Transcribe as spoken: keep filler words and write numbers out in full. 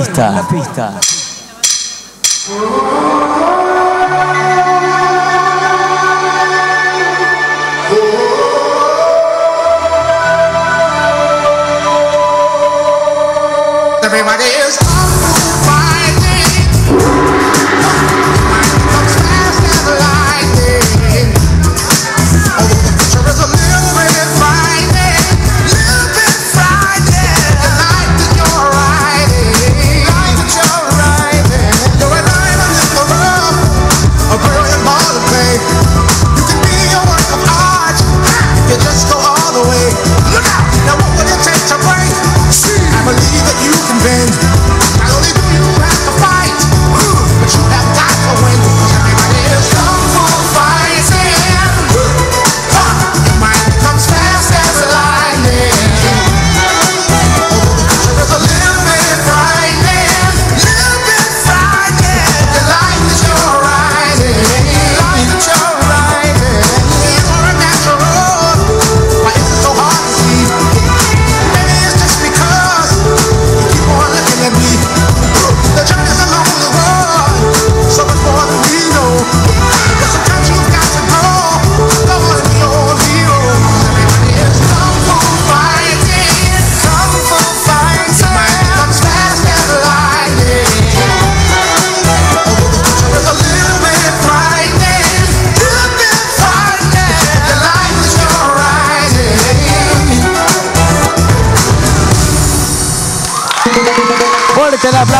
pista. En la pista. Everybody is fighting. Comes fast as lightning. Although the picture is a little bit frightening, little bit frightening. The light that you're riding, light that you're riding. You're an island in the rough, a brilliant ball to play. You can be a work of art if you just go all the way. Look out! Now what will it take to break? I believe that you can bend. Not only do you have to fight, but you have got to win. Because everybody is kung fu fighting. Your mind comes fast as lightning. Although the future is a little bit frightening, little bit frightening. The light that you're riding, light that you're riding. You're a natural. Why is it so hard to see? Maybe it's just because keep on looking at me. The journey's a lonely road, so much more than we know. But sometimes you've got to grow, go and be your own hero. Everybody is kung fu fighting, kung fu fighting. Your mind comes fast as lightning. Although the future is a little bit frightening, little bit frightening. The life that you're riding. Fuerte el aplauso.